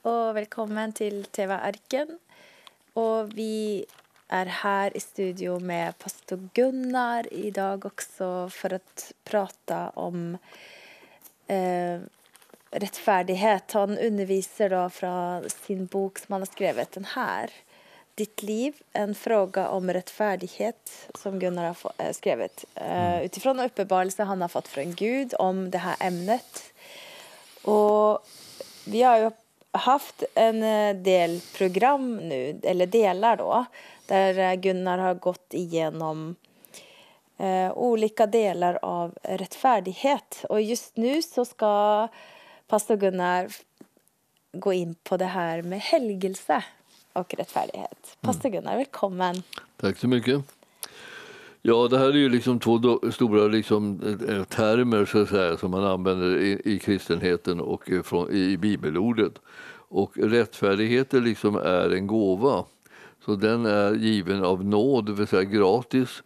och välkommen till TV-arken. Och vi är här i studio med pastor Gunnar idag också för att prata om rättfärdighet. Han undervisar då från sin bok som han har skrivit, den här. Ditt liv, en fråga om rättfärdighet som Gunnar har skrivit. Utifrån en uppenbarelse han har fått från Gud om det här ämnet. Och vi har ju haft en del program nu, eller delar då, där Gunnar har gått igenom olika delar av rättfärdighet. Och just nu så ska pastor Gunnar gå in på det här med helgelse och rättfärdighet. Pastor Gunnar, välkommen. Tack så mycket. Ja, det här är ju liksom två stora liksom, termer så att säga, som man använder i kristenheten och i bibelordet. Och rättfärdighet liksom är en gåva. Så den är given av nåd, det vill säga gratis.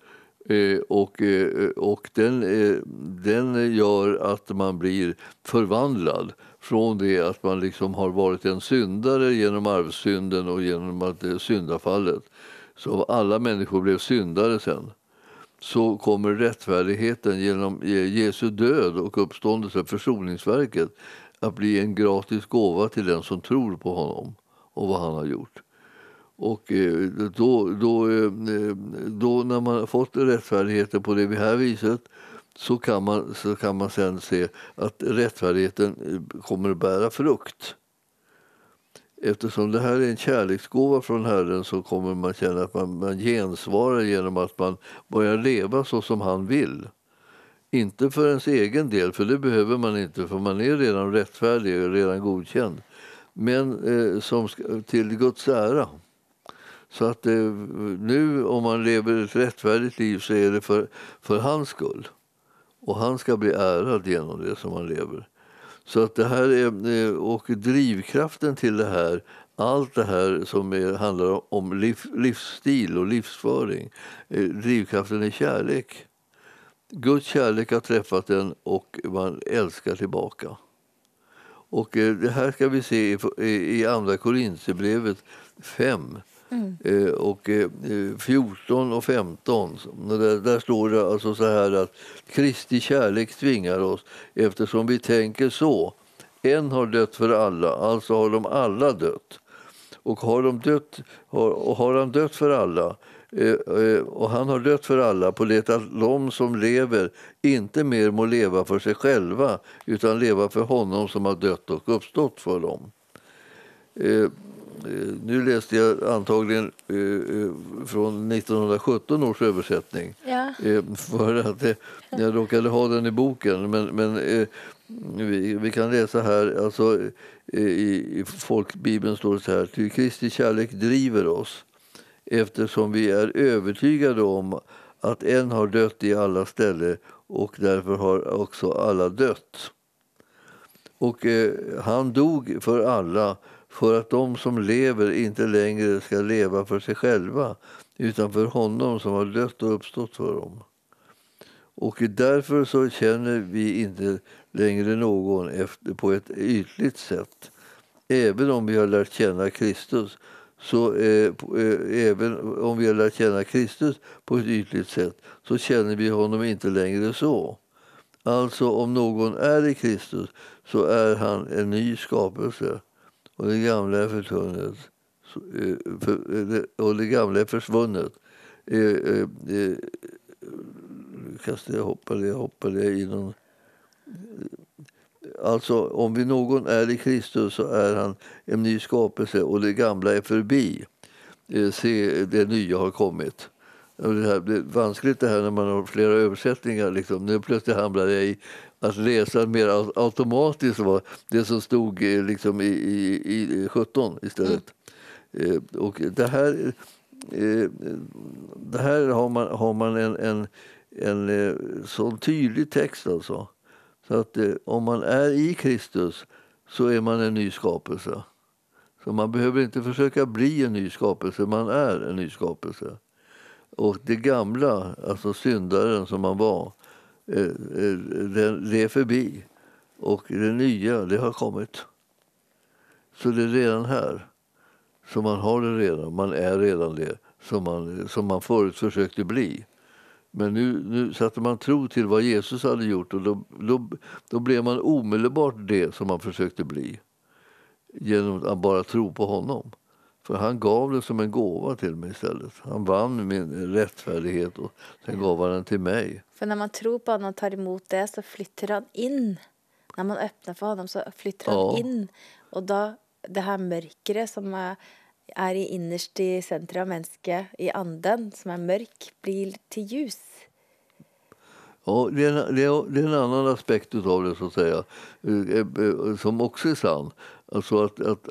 Och den gör att man blir förvandlad från det att man liksom har varit en syndare genom arvsynden och genom att syndafallet. Så alla människor blev syndare sen. Så kommer rättfärdigheten genom Jesu död och uppståndelse, försoningsverket, att bli en gratis gåva till den som tror på honom och vad han har gjort. Och då när man har fått rättfärdigheten på det här viset så kan man sen se att rättfärdigheten kommer att bära frukt. Eftersom det här är en kärleksgåva från Herren så kommer man känna att man gensvarar genom att man börjar leva så som han vill. Inte för ens egen del, för det behöver man inte, för man är redan rättfärdig och redan godkänd. Men till Guds ära. Så att nu om man lever ett rättfärdigt liv så är det för hans skull. Och han ska bli ärad genom det som han lever. Så att det här är, och drivkraften till det här, allt det här som handlar om livsstil och livsföring, drivkraften är kärlek. Guds kärlek har träffat en och man älskar tillbaka. Och det här ska vi se i andra Korinthierbrevet 5. Och 14 och 15 där står det alltså så här att Kristi kärlek tvingar oss eftersom vi tänker så. En har dött för alla, alltså har de alla dött. Och har han dött för alla och han har dött för alla på det att de som lever inte mer må leva för sig själva utan leva för honom som har dött och uppstått för dem. Nu läste jag antagligen från 1917 års översättning. Ja. För att jag råkade ha den i boken. Men vi kan läsa här, alltså i folkbibeln står det så här: till Kristi kärlek driver oss eftersom vi är övertygade om att en har dött i alla ställen och därför har också alla dött. Och han dog för alla för att de som lever inte längre ska leva för sig själva utan för honom som har dött och uppstått för dem. Och därför så känner vi inte längre någon på ett ytligt sätt. Även om vi har lärt känna Kristus på ett ytligt sätt så känner vi honom inte längre så. Alltså om någon är i Kristus så är han en ny skapelse. Och det gamla är försvunnet. Jag hoppade i någon. Alltså om någon är i Kristus så är han en ny skapelse och det gamla är förbi. Se, det nya har kommit. Det är vanskligt det här när man har flera översättningar. Liksom. Nu plötsligt hamnar jag i att läsa mer automatiskt det som stod liksom i 17 istället. Och det här har man en sån tydlig text alltså. Så att om man är i Kristus så är man en ny skapelse. Så man behöver inte försöka bli en ny skapelse, man är en ny skapelse. Och det gamla, alltså syndaren som man var, det är förbi. Och det nya, det har kommit. Så det är redan här. Så man har det redan. Man är redan det som man förut försökte bli. Men nu satte man tro till vad Jesus hade gjort, och då blev man omedelbart det som man försökte bli. Genom att bara tro på honom. För han gav det som en gåva till mig istället. Han vann min rättfärdighet och sen gav han den till mig. För när man tror på honom och tar emot det så flyttar han in. När man öppnar för honom så flyttar han in. Och då, det här mörkret som är i innerst i centrum av människan, i anden som är mörk, blir till ljus. Ja, det är en annan aspekt av det, så att säga, som också är sann. Alltså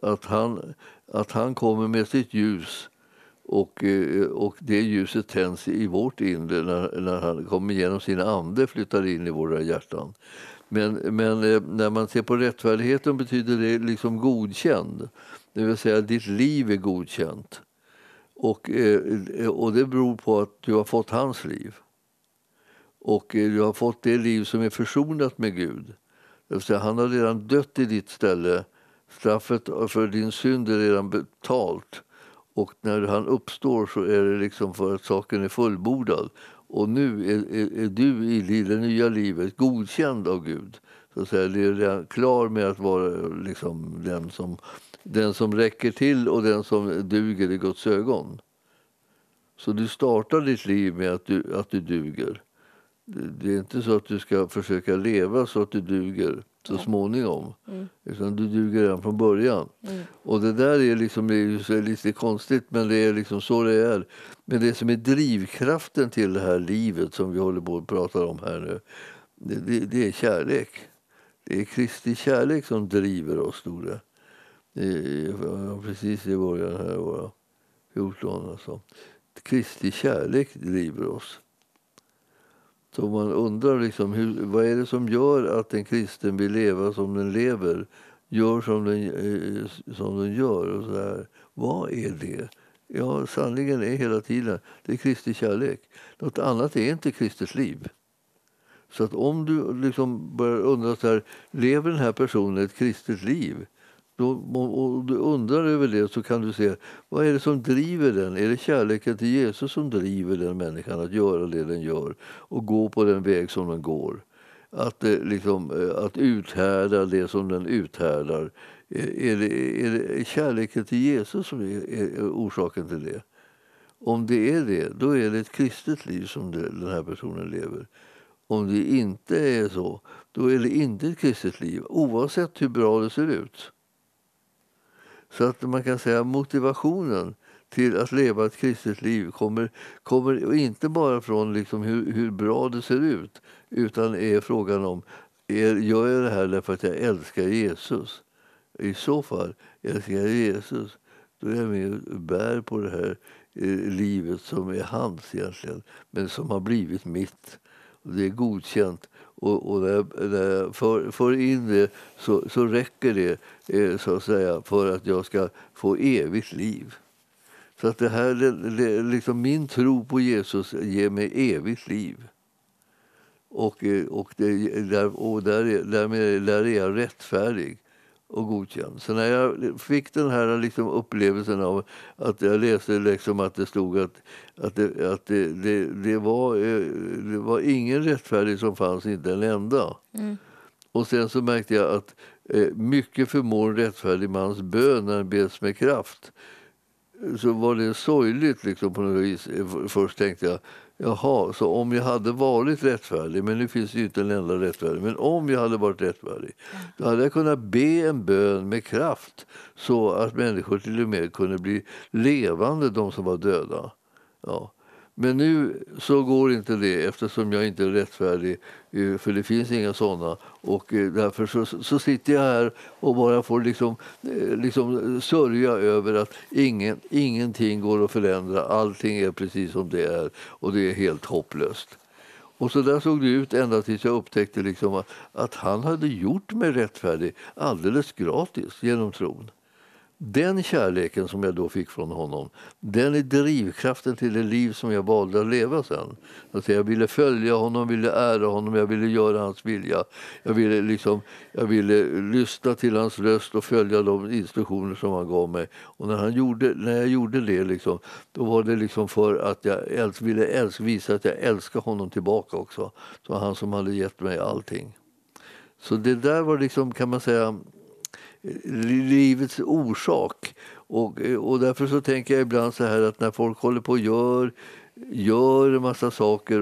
att han kommer med sitt ljus, och det ljuset tänds i vårt inre när han kommer genom sin ande, flyttar in i våra hjärtan. Men när man ser på rättfärdigheten betyder det liksom godkänd. Det vill säga ditt liv är godkänt. Och det beror på att du har fått hans liv. Och du har fått det liv som är försonat med Gud. Det vill säga, han har redan dött i ditt ställe. Straffet för din synd är redan betalt. Och när han uppstår så är det liksom för att saken är fullbordad. Och nu är du i det nya livet godkänd av Gud. Så att säga, det är redan klar med att vara liksom den som räcker till och den som duger i Guds ögon. Så du startar ditt liv med att du duger. Det är inte så att du ska försöka leva så att du duger så småningom. Utan du duger redan från början. Och det där är liksom, det är lite konstigt, men det är liksom så det är. Men det som är drivkraften till det här livet som vi håller på att prata om här nu, det är kärlek. Det är Kristi kärlek som driver oss, stod det. Precis i början här, våra 14 alltså. Kristi kärlek driver oss. Så man undrar liksom, vad är det som gör att en kristen vill leva som den lever, gör som den gör och så här. Vad är det? Ja, sanningen är hela tiden, det är Kristi kärlek. Något annat är inte Kristus liv. Så att om du liksom börjar undra så här, lever den här personen ett kristet liv? Och du undrar över det, så kan du se, vad är det som driver den? Är det kärleken till Jesus som driver den människan att göra det den gör och gå på den väg som den går? Att uthärda det som den uthärdar. Är det kärleken till Jesus som är orsaken till det? Om det är det, då är det ett kristet liv som den här personen lever. Om det inte är så, då är det inte ett kristet liv, oavsett hur bra det ser ut. Så att man kan säga att motivationen till att leva ett kristet liv kommer inte bara från liksom hur bra det ser ut, utan är frågan om, gör jag det här därför att jag älskar Jesus? I så fall, älskar jag Jesus, då är jag med och bär på det här livet som är hans egentligen, men som har blivit mitt. Och det är godkänt. Och när jag för in det så räcker det så att säga för att jag ska få evigt liv. Så att det här, liksom min tro på Jesus ger mig evigt liv. Därmed är jag rättfärdig och godkänd. Så när jag fick den här liksom upplevelsen av att jag läste liksom att det stod att det var ingen rättfärdig som fanns, inte en enda. Och sen så märkte jag att mycket förmår en rättfärdig mans bön när den beds med kraft. Så var det sorgligt liksom på något vis. Först tänkte jag, jaha, så om jag hade varit rättfärdig, men nu finns det ju inte en enda rättfärdig, men om jag hade varit rättfärdig, då hade jag kunnat be en bön med kraft så att människor till och med kunde bli levande, de som var döda. Ja. Men nu så går inte det, eftersom jag inte är rättfärdig, för det finns inga sådana, och därför så sitter jag här och bara får liksom sörja över att ingenting går att förändra, allting är precis som det är, och det är helt hopplöst. Och så där såg det ut ända tills jag upptäckte liksom att han hade gjort mig rättfärdig alldeles gratis genom tron. Den kärleken som jag då fick från honom, den är drivkraften till det liv som jag valde att leva sen. Alltså jag ville följa honom, ville ära honom, jag ville göra hans vilja. Jag ville lyssna till hans röst och följa de instruktioner som han gav mig. Och när jag gjorde det liksom, då var det liksom för att jag ville visa att jag älskar honom tillbaka också. Så han som hade gett mig allting. Så det där var liksom, kan man säga, livets orsak. Och därför så tänker jag ibland så här att när folk håller på och gör en massa saker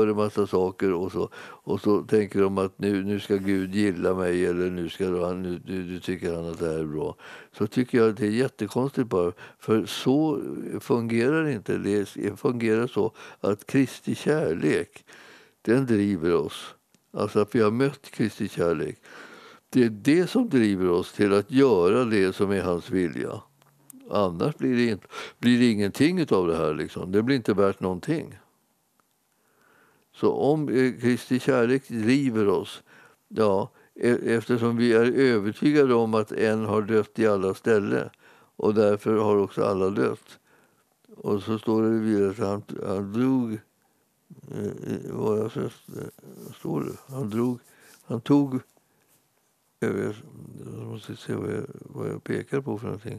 och så tänker de att nu ska Gud gilla mig eller nu tycker han att det här är bra. Så tycker jag att det är jättekonstigt bara. För så fungerar det inte. Det fungerar så att Kristi kärlek, den driver oss. Alltså att vi har mött Kristi kärlek. Det är det som driver oss till att göra det som är hans vilja. Annars blir det ingenting av det här. Liksom. Det blir inte värt någonting. Så om Kristi kärlek driver oss, ja, eftersom vi är övertygade om att en har dött i alla ställen och därför har också alla dött. Och så står det vidare att han drog, han tog, jag måste se vad jag pekar på för någonting.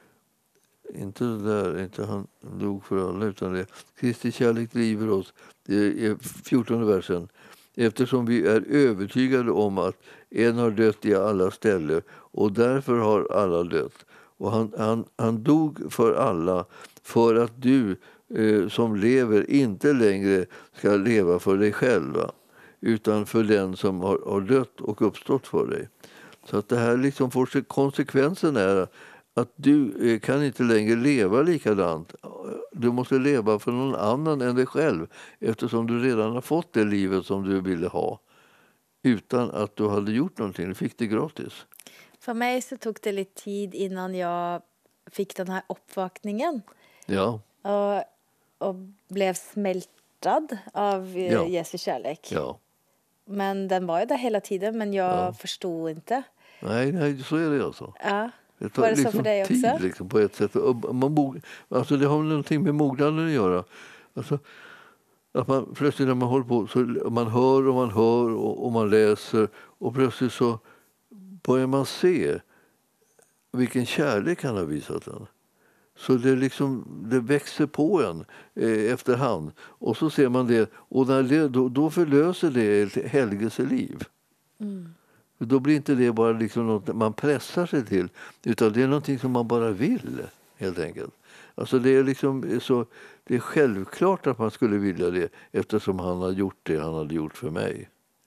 Inte det där, inte han dog för alla, utan det. Kristi kärlek driver oss. Det är 14:e versen. Eftersom vi är övertygade om att en har dött i alla ställen och därför har alla dött. Och han dog för alla för att du som lever inte längre ska leva för dig själva utan för den som har dött och uppstått för dig. Så att det här liksom får konsekvensen är att du kan inte längre leva likadant. Du måste leva för någon annan än dig själv eftersom du redan har fått det livet som du ville ha utan att du hade gjort någonting. Du fick det gratis. För mig så tog det lite tid innan jag fick den här uppvakningen. Ja. Och blev smältad av Jesu kärlek. Ja. Men den var ju där hela tiden, men jag förstod inte. Nej, så är det alltså. Ja. Det tar var det liksom så för dig också? tid liksom, på ett sätt. Alltså det har någonting med mognaden att göra. Alltså, att man plötsligt när man håller på så man hör och man läser och plötsligt så börjar man se vilken kärlek han har visat en. Så det växer på en efterhand. Och så ser man det. Och då förlöser det ett helgelseliv. Mm. Då blir inte det bara liksom något man pressar sig till. Utan det är någonting som man bara vill, helt enkelt. Alltså det är liksom så, det är självklart att man skulle vilja det. Eftersom han har gjort det han hade gjort för mig.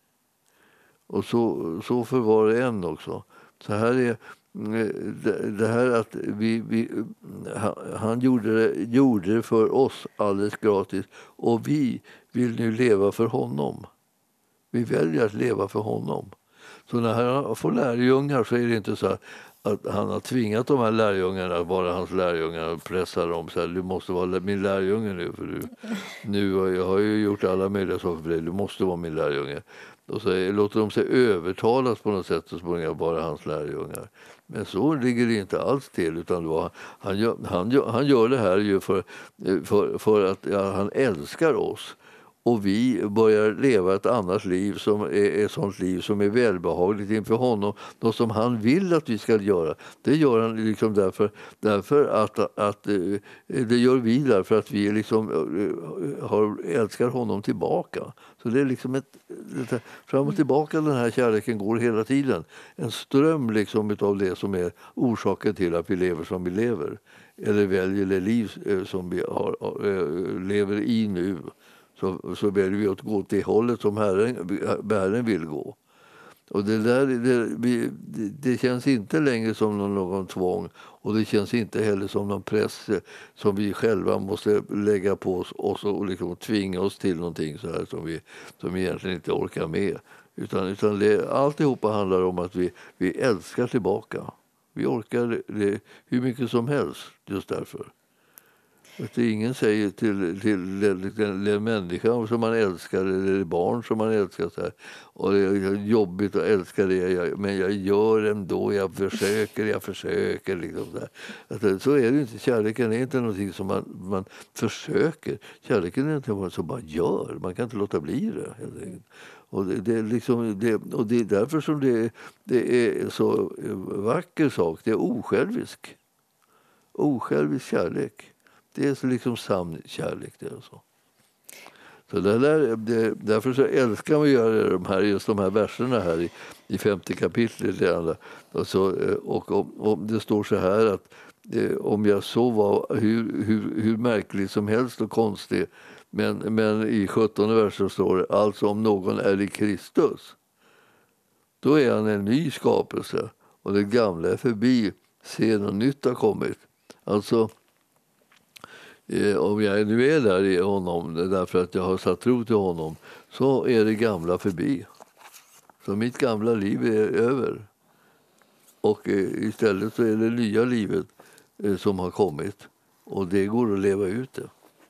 Och så för var och en också. Så här är det här att han gjorde det för oss alldeles gratis och vi vill nu leva för honom. Vi väljer att leva för honom. Så när han får lärjungar så är det inte så att han har tvingat de här lärjungarna att vara hans lärjungar och pressar dem så här, du måste vara min lärjunge nu för jag har ju gjort alla möjliga saker för dig, du måste vara min lärjunge. Och så låter de sig övertalas på något sätt och springa bara hans lärjungar. Men så ligger det inte alls till, utan han gör det här ju för att han älskar oss. Och vi börjar leva ett annat liv som är ett sånt liv som är välbehagligt inför honom. Något som han vill att vi ska göra. Det gör han liksom därför att det gör vi därför att vi liksom älskar honom tillbaka. Så det är liksom fram och tillbaka den här kärleken går hela tiden. En ström liksom av det som är orsaken till att vi lever som vi lever. Eller väljer det liv som vi lever i nu. Så väljer vi att gå till hållet som Herren vill gå. Och det känns inte längre som någon tvång och det känns inte heller som någon press som vi själva måste lägga på oss och liksom tvinga oss till någonting så här som vi egentligen inte orkar med. Utan alltihopa handlar om att vi älskar tillbaka. Vi orkar det hur mycket som helst just därför. Att ingen säger till en människa som man älskar eller barn som man älskar så här, och det är jobbigt att älska det, men jag gör ändå, jag försöker liksom så här. Att, så är det inte. Kärleken är inte någonting som man försöker. Kärleken är inte något som man gör. Man kan inte låta bli det helt enkelt. Och det är liksom och det är därför som det är så vacker sak. Det är osjälvisk kärlek. Det är så liksom sann kärlek. Det är så. Så därför så älskar man att göra just de här verserna här i 5:e kapitlet. Och det står så här att om jag så var hur märkligt som helst och konstigt, men i 17:e versen står det alltså om någon är i Kristus, då är han en ny skapelse och det gamla är förbi, se något nytt har kommit. Alltså om jag nu är där i honom därför att jag har satt tro till honom, så är det gamla förbi. Så mitt gamla liv är över. Och istället så är det nya livet som har kommit. Och det går att leva ut det.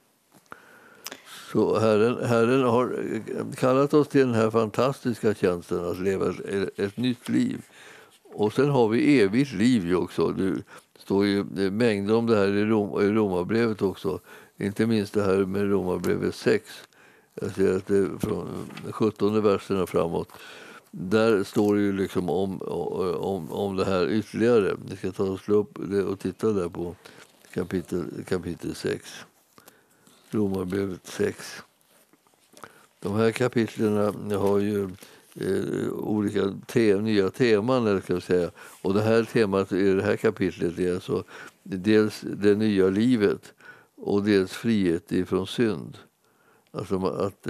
Så Herren har kallat oss till den här fantastiska tjänsten att leva ett nytt liv. Och sen har vi evigt liv ju också. Det står ju mängder om det här i Romarbrevet också. Inte minst det här med Romarbrevet 6. Jag ser att det är från 17:e verserna framåt. Där står det ju liksom om det här ytterligare. Vi ska ta och slå upp det och titta där på kapitel 6. Romarbrevet 6. De här kapitlerna har ju olika nya teman, eller ska jag säga. Och det här temat i det här kapitlet är alltså dels det nya livet och dels frihet ifrån synd. Alltså att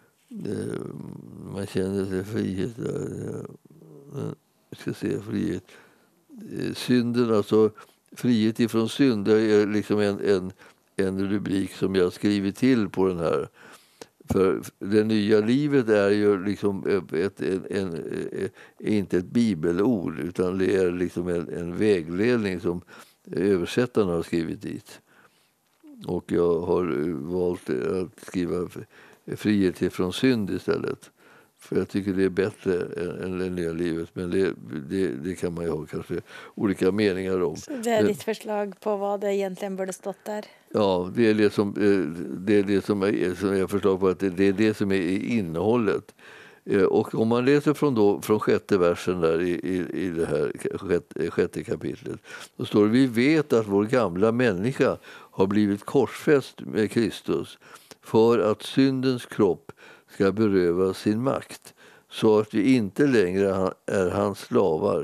man känner sig frihet. Jag ska se frihet. Synden, alltså frihet ifrån synd, det är liksom en rubrik som jag skrivit till på den här. För det nya livet är ju liksom inte ett bibelord, utan det är liksom en vägledning som översättarna har skrivit dit. Och jag har valt att skriva frihet ifrån synd istället. För jag tycker det är bättre än det nya livet. Men det kan man ju ha kanske olika meningar om. Så det är ditt förslag på vad det egentligen borde stått där? Ja, det är det som är förslag på att det är det som är innehållet. Och om man läser från 6:e versen där i det här 6:e kapitlet, så står det: vi vet att vår gamla människa har blivit korsfäst med Kristus för att syndens kropp ska berövas sin makt, så att vi inte längre är hans slavar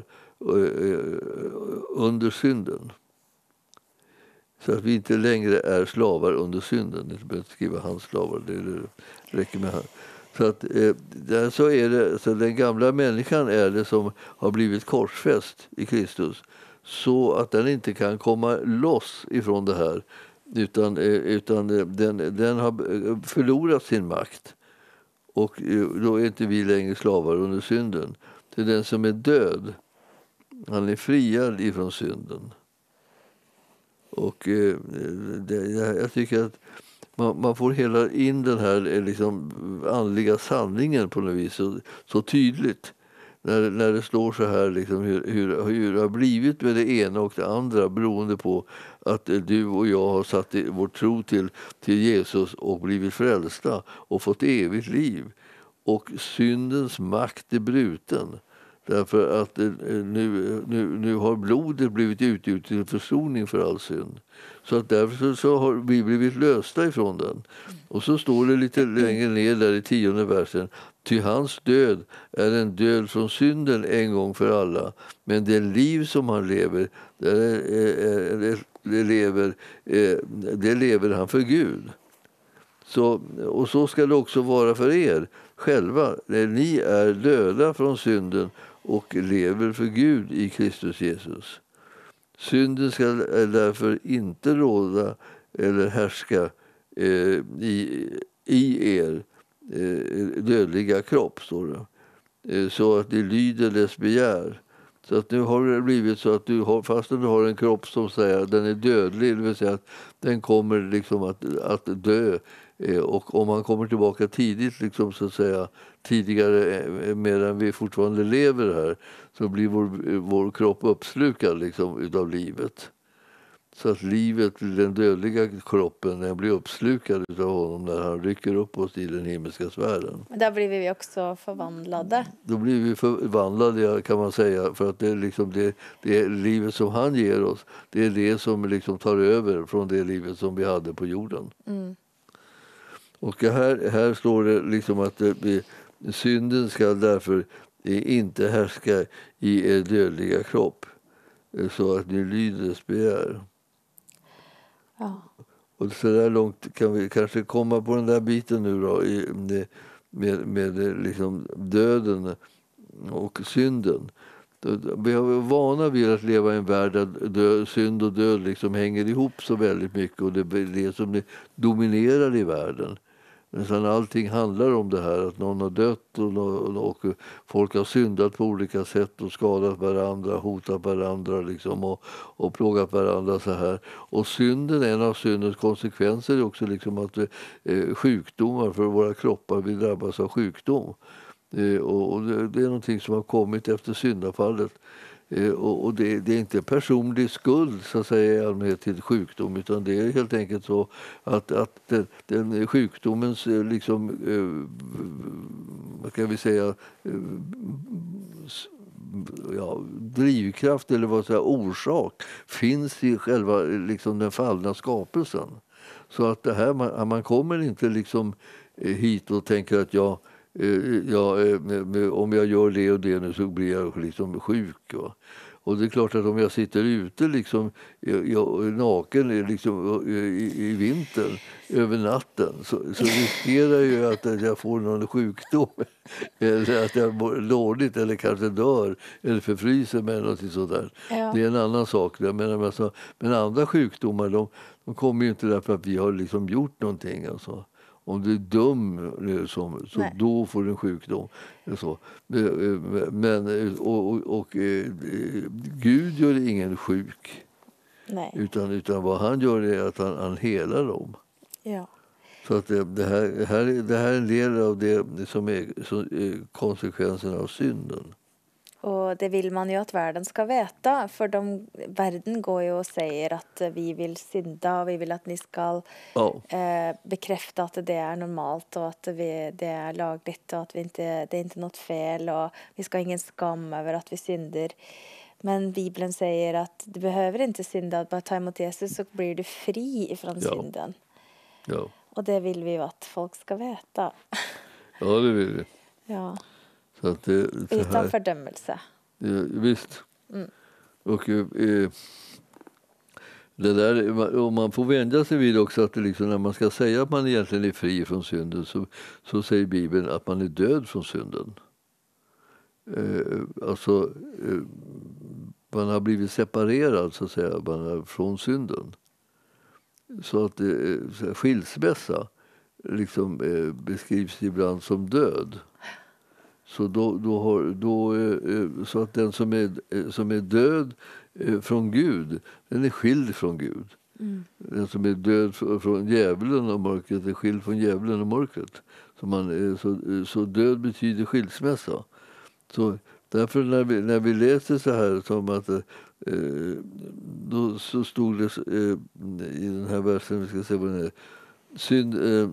under synden. Så att vi inte längre är slavar under synden. Jag behöver inte skriva hans slavar, det räcker med han. Så att så är det, så den gamla människan är det som har blivit korsfäst i Kristus, så att den inte kan komma loss ifrån det här, utan den har förlorat sin makt. Och då är inte vi längre slavar under synden. Det är den som är död. Han är friad ifrån synden. Och jag tycker att man får hela in den här liksom andliga sanningen på något vis så tydligt. När det slår så här liksom hur det har blivit med det ena och det andra, beroende på att du och jag har satt vår tro till Jesus och blivit frälsta och fått evigt liv. Och syndens makt är bruten. Därför att nu har blodet blivit utgjut till försoning för all synd. Så att därför så har vi blivit lösta ifrån den. Och så står det lite längre ner där i 10:e versen: ty hans död är en död från synden en gång för alla. Men det liv som han lever, det lever han för Gud. Och så ska det också vara för er själva. Ni är döda från synden och lever för Gud i Kristus Jesus. Synden ska därför inte råda eller härska i er dödliga kropp, står det. Så att ni lyder dess begär. Så att nu har det blivit så att fastän du har en kropp som säger den är dödlig, det vill säga att den kommer liksom att dö. Och om man kommer tillbaka tidigt, liksom, så att säga, tidigare medan vi fortfarande lever här, så blir vår kropp uppslukad liksom, utav livet. Så att livet, den dödliga kroppen, den blir uppslukad utav honom när han rycker upp oss i den himmelska sfären. Där blir vi också förvandlade. Då blir vi förvandlade, kan man säga, för att det är liksom det livet som han ger oss, det är det som liksom tar över från det livet som vi hade på jorden. Och här står det liksom att synden ska därför inte härska i er dödliga kropp, så att ni lyder dess begär. Ja. Och så där långt kan vi kanske komma på den där biten nu då, med liksom döden och synden. Vi har vana vid att leva i en värld där synd och död liksom hänger ihop så väldigt mycket, och det är det som dominerar i världen. Men allting handlar om det här att någon har dött och folk har syndat på olika sätt och skadat varandra, hotat varandra liksom, och plågat varandra så här. Och synden, en av syndens konsekvenser är också liksom att sjukdomar för våra kroppar, vi drabbas av sjukdom. Och det är någonting som har kommit efter syndafallet. Och det är inte personlig skuld, så att säga, i allmänhet till sjukdom, utan det är helt enkelt så att den sjukdomens liksom, vad kan vi säga, drivkraft eller vad säga, orsak finns i själva liksom den fallna skapelsen. Så att det här, man kommer inte liksom hit och tänker att om jag gör det och det nu så blir jag liksom sjuk. Va? Och det är klart att om jag sitter ute liksom, naken liksom, i vintern över natten så riskerar jag ju att jag får någon sjukdom eller att jag mår dåligt eller kanske dör eller förfryser med något sådär. Ja. Det är en annan sak. Men andra sjukdomar de kommer ju inte därför att vi har liksom gjort någonting. Alltså. Om du är dum så då får du en sjukdom. Så. Men Gud gör ingen sjuk. Nej. Utan vad han gör är att han helar dem. Ja. Så att det här är en del av det som är konsekvenserna av synden. Och det vill man ju att världen ska veta, för världen går ju och säger att vi vill synda och vi vill att ni ska bekräfta att det är normalt och att det är lagligt och att det är inte något fel och vi ska ha ingen skam över att vi synder. Men Bibeln säger att du behöver inte synda, att bara ta emot Jesus så blir du fri ifrån synden. Ja. Och det vill vi ju att folk ska veta. Ja, det vill vi. Ja. Så att utan fördömelse. Visst. Och det där, och man får vänja sig vid också att det liksom, när man ska säga att man egentligen är fri från synden så säger Bibeln att man är död från synden. Alltså man har blivit separerad, så att säga, från synden. Så att skilsmässa liksom beskrivs ibland som död. Så så att den som är död från Gud, den är skild från Gud. Den som är död från djävulen och mörkret är skild från djävulen och mörkret. Så död betyder skilsmässa. Så därför när vi läser så här som att då så stod det i den här versen, vi ska se vad den är, synd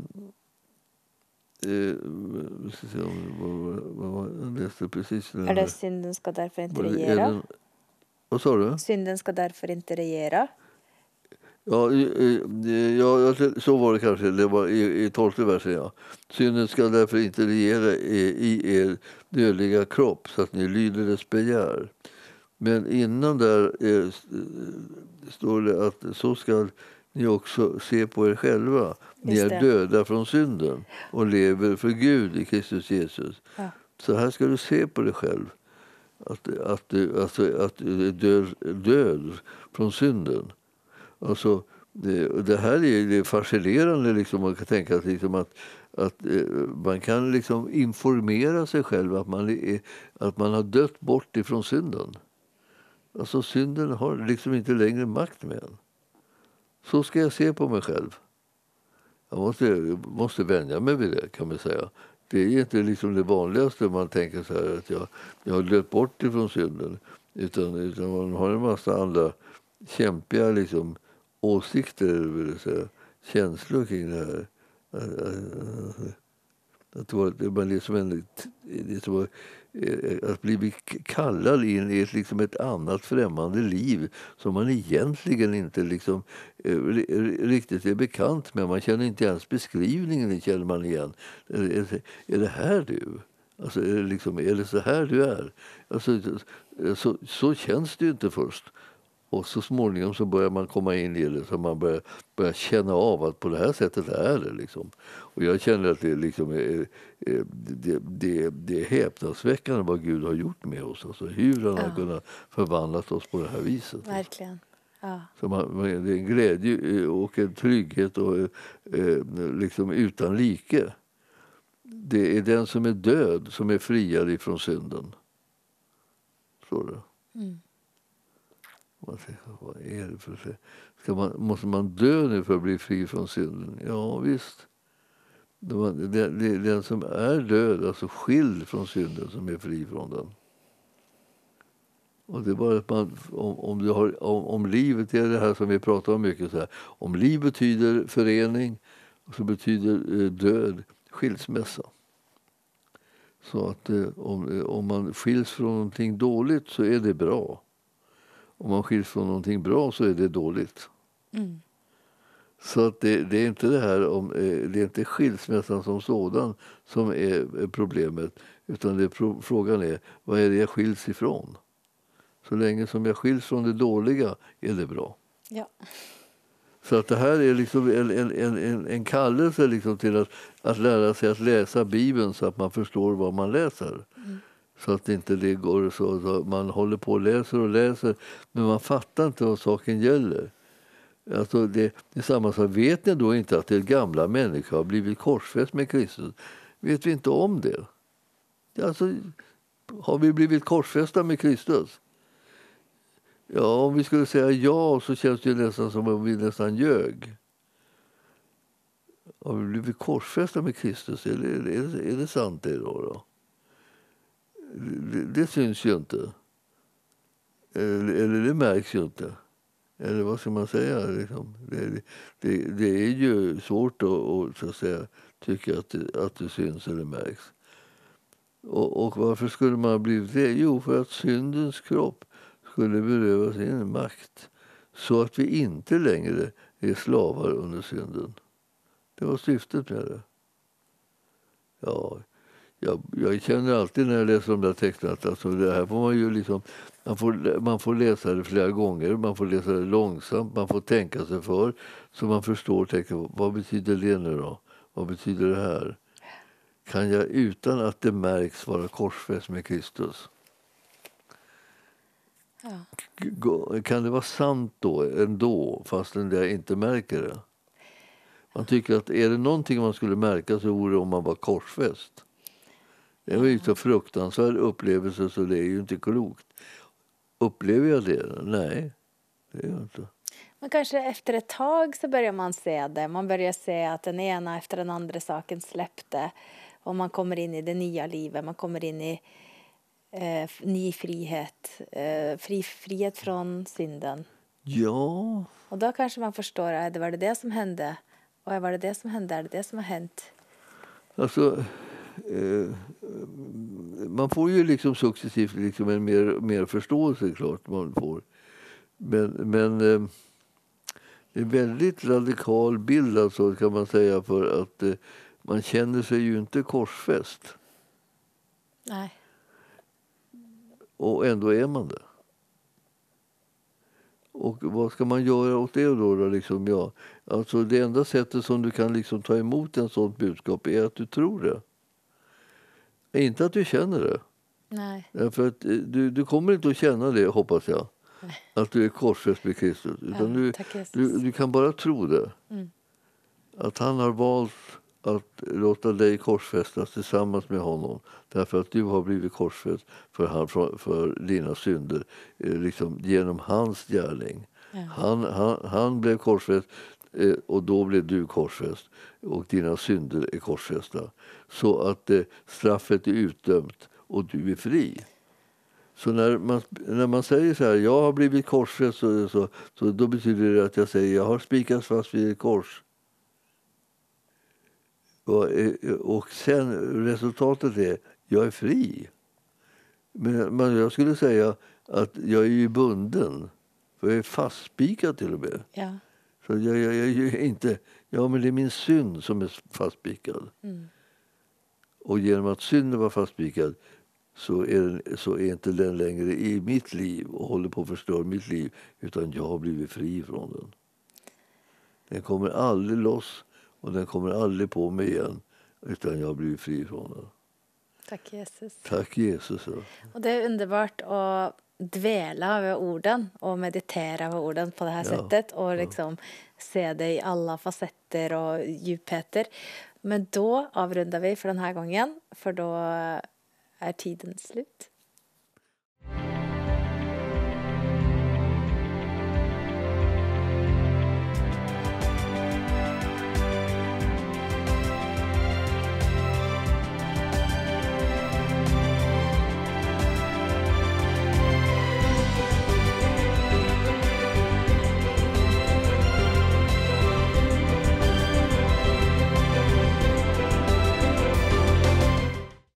jag läste precis är det synden ska därför inte regera? Vad sa du? Synden ska därför inte regera. Ja, så var det kanske. Det var i 12:e versen, ja. Synden ska därför inte regera i er dödliga kropp så att ni lyder dess begär. Men innan där står det att så ska ni också se på er själva. Ni är döda från synden och lever för Gud i Kristus Jesus. Ja. Så här ska du se på dig själv. Att du är död från synden. Alltså, det här är fascinerande. Liksom, man kan tänka liksom att man kan liksom informera sig själv att man har dött bort ifrån synden. Alltså synden har liksom inte längre makt med en. Så ska jag se på mig själv. Jag måste vänja mig vid det, kan man säga. Det är inte liksom det vanligaste man tänker så här att jag har löpt bort ifrån synden. Utan man har en massa andra kämpiga liksom, åsikter, vill jag säga, känslor kring det här. Att man liksom att bli kallad in i liksom ett annat främmande liv som man egentligen inte liksom, riktigt är bekant med. Man känner inte ens beskrivningen, känner man igen. Är det här du? Alltså, är det så här du är? Alltså, så känns det ju inte först. Och så småningom så börjar man komma in i det, så man börjar känna av att på det här sättet är det. Liksom. Och jag känner att det, liksom det är häpnadsväckande vad Gud har gjort med oss. Alltså hur han har kunnat förvandlat oss på det här viset. Verkligen. Ja. Så det är en glädje och en trygghet och, liksom utan like. Det är den som är död som är friad ifrån synden. Så det. Mm. Vad är det för måste man dö nu för att bli fri från synden? Ja, visst. Det är den som är död, alltså skild från synden, som är fri från den. Och det är bara att om livet är det här som vi pratar om mycket så här. Om liv betyder förening, så betyder död skilsmässa. Så att om man skiljs från någonting dåligt så är det bra. Om man skiljs från någonting bra så är det dåligt. Mm. Så att det är inte det här det är inte skilsmässan som sådan som är problemet, utan frågan är vad är det jag skiljs ifrån? Så länge som jag skiljs från det dåliga är det bra. Ja. Så att det här är liksom en kallelse liksom till att lära sig att läsa Bibeln så att man förstår vad man läser. Mm. Så att inte det går så man håller på och läser, men man fattar inte vad saken gäller. Alltså det är samma sak. Vet ni då inte att det gamla människa har blivit korsfäst med Kristus? Vet vi inte om det? Alltså, har vi blivit korsfästa med Kristus? Ja, om vi skulle säga ja så känns det nästan som om vi nästan ljög. Har vi blivit korsfästa med Kristus? Är det sant det då? Det syns ju inte. Eller det märks ju inte. Eller vad ska man säga? Liksom. Det är ju svårt att så att säga, tycka att det syns eller märks. Och varför skulle man ha blivit det? Jo, för att syndens kropp skulle beröva sin makt. Så att vi inte längre är slavar under synden. Det var syftet med det. Ja, jag känner alltid när jag läser de där texterna att alltså det här får man ju liksom, man får läsa det flera gånger, man får läsa det långsamt, man får tänka sig för så man förstår, tänker, vad betyder det nu då? Vad betyder det här? Kan jag utan att det märks vara korsfäst med Kristus? Ja. Kan det vara sant då ändå fastän jag inte märker det? Man tycker att är det någonting man skulle märka så vore det om man var korsfäst. Det var ju så fruktansvärd upplevelse så det är ju inte klokt. Upplever jag det? Nej, det är jag inte. Men kanske efter ett tag så börjar man se det. Man börjar se att den ena efter den andra saken släppte. Och man kommer in i det nya livet. Man kommer in i ny frihet. Frihet från synden. Ja. Och då kanske man förstår att det var det som hände. Och var det som hände? Är det som har hänt? Alltså... man får ju liksom successivt liksom en mer förståelse, klart man får. Men det är en väldigt radikal bild alltså, kan man säga, för att man känner sig ju inte korsfäst. Nej. Och ändå är man det. Och vad ska man göra åt det då liksom? Ja, alltså det enda sättet som du kan liksom ta emot en sånt budskap är att du tror det. Inte att du känner det. Nej. För att du kommer inte att känna det, hoppas jag. Nej. Att du är korsfäst med Kristus. Utan du kan bara tro det. Mm. Att han har valt att låta dig korsfästas tillsammans med honom, därför att du har blivit korsfäst för dina synder, liksom genom hans gärning. Han blev korsfäst, och då blev du korsfäst, och dina synder är korsfästa, så att straffet är utdömt och du är fri. Så när man säger så här, jag har blivit korsfäst, så då betyder det att jag säger, jag har spikats fast vid ett kors. Och sen resultatet är, jag är fri. Men jag skulle säga att jag är ju bunden, för jag är fastspikad till och med. Ja. Så jag är ju inte, men det är min synd som är fastspikad. Och genom att synden var fastspikad, så är inte den längre i mitt liv och håller på att förstöra mitt liv, utan jag har blivit fri från den. Den kommer aldrig loss, och den kommer aldrig på mig igen, utan jag har blivit fri från den. Tack Jesus. Tack Jesus. Ja. Och det är underbart att dvela över orden och meditera över orden på det här sättet och liksom se det i alla facetter och djupheter. Men då avrundar vi för den här gången, för då är tiden slut.